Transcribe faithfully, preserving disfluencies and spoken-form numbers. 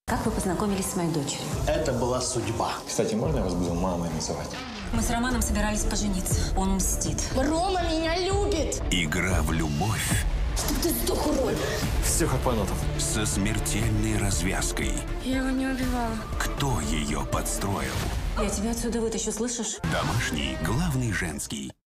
Как вы познакомились с моей дочерью? Это была судьба. Кстати, можно я вас буду мамой называть? Мы с Романом собирались пожениться. Он мстит. Рома меня любит! Игра в любовь. Чтоб ты сдох, урод! Все как по нотам. Со смертельной развязкой. Я его не убивала. Кто ее подстроил? Я тебя отсюда вытащу, слышишь? Домашний, главный женский.